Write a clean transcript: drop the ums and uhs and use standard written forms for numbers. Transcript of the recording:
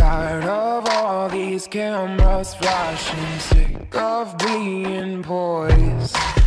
Tired of all these cameras flashing, sick of being poised.